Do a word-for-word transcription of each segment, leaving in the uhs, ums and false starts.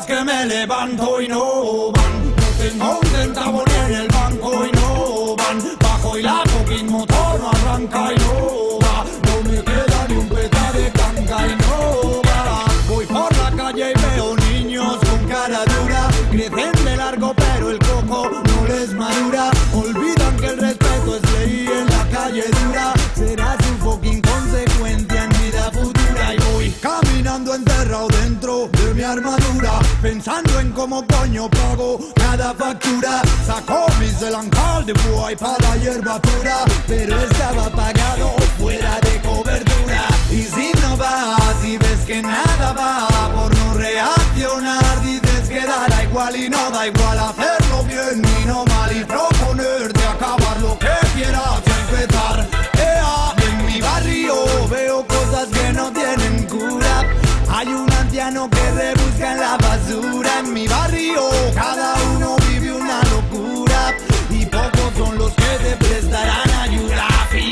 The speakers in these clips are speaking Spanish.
días que me levanto y no van. No tengo un centavo ni en el banco y no van. Bajo y la fucking motor no arranca y no va. No me queda ni un peta de canca y no va. Voy por la calle y veo niños con cara dura. Crecen de largo pero el coco no les madura. Olvidan que el respeto es ley en la calle dura. Será su fucking consecuencia en vida futura. Y voy caminando encerrado dentro de mi armadura, pensando en cómo coño pago cada factura. Sacó mi delantal de buey para hierba pura, pero estaba apagado fuera de cobertura. Y si no vas y ves que nada va por no reaccionar, dices que dará igual y no da igual hacerlo bien ni no mal y proponerte acabar lo que quieras empezar. Ea, en mi barrio veo cosas que no tienen cura. Hay un anciano que rebusca en la basura. En mi barrio cada uno vive una locura y pocos son los que te prestarán ayuda.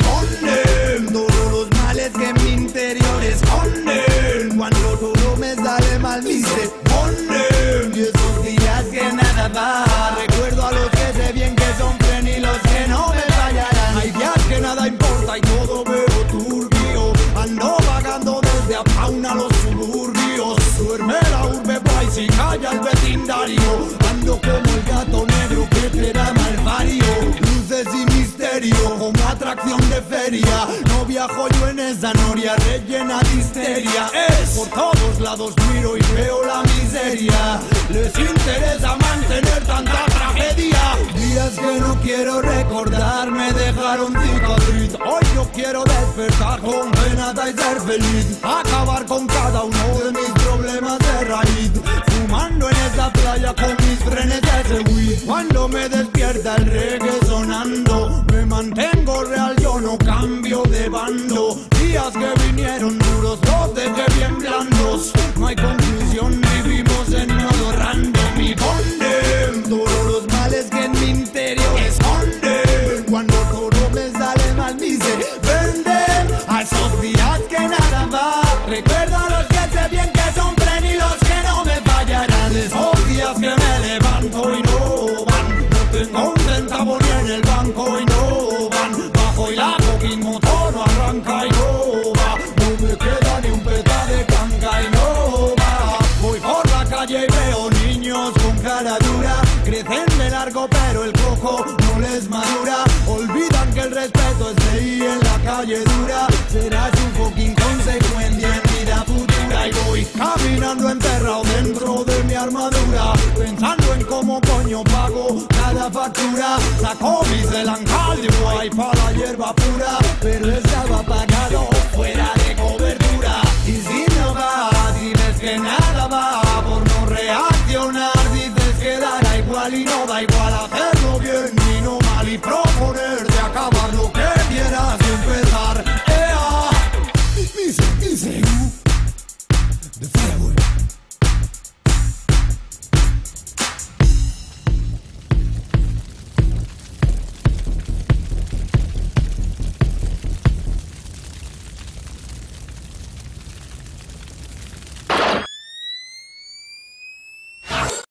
Fibonen todos los males que en mi interior esconden. Cuando todo me sale mal me se ponen. Y esos días que nada va, recuerdo a los que sé bien que son fren y los que no me fallarán. Hay días que nada importa y todo veo turbio. Ando vagando desde Uptown a los suburbios. Duerme la urbe país y calla el vecindario. Ando como el gato negro que te da malvario. Luces y misterio como atracción de feria. No viajo yo en esa noria rellena de histeria. Es por todos lados miro y veo la miseria. Les interesa mantener tanta tragedia. Días que no quiero recordar me dejaron cicatriz. Hoy yo quiero despertar con penata y ser feliz. Acabar con cada uno de mis problemas de raíz. Fumando en esa playa con mis frenes de ese weed. Cuando me despierta el reggae sonando, me mantengo real, yo no cambio de bando. Días que vinieron duros, los dejé bien blandos. No hay conclusión, vivimos en modo random. Y ponen todos los males que en mi interior esconden. Cuando todo me sale mal me se venden. A esos días que nada va, recuerdo a los que sé bien que son fren y los que no me fallarán. Esos días que me levanto y no van. No tengo un centavo ni en el banco y no van. Bajo y la fucking motor no arranca y no va. No me queda ni un peta de canca y no va. Voy por la calle y veo niños con cara dura. Crecen de largo pero el coco no les madura. Olvidan que el respeto es ley en la calle dura. Será su fucking consecuencia en vida futura. Y voy caminando enterrado dentro de mi armadura, pensando en cómo coño pago cada factura. Sacó mi delantal de buey para la hierba pura, pero estaba apagado fuera de cobertura. Y si no vas y ves que nada va por no reaccionar, dices que dará igual y no da igual hacerlo bien ni no mal y proponerte acabar lo que quieras empezar. Ea, dice, dice, de fuego.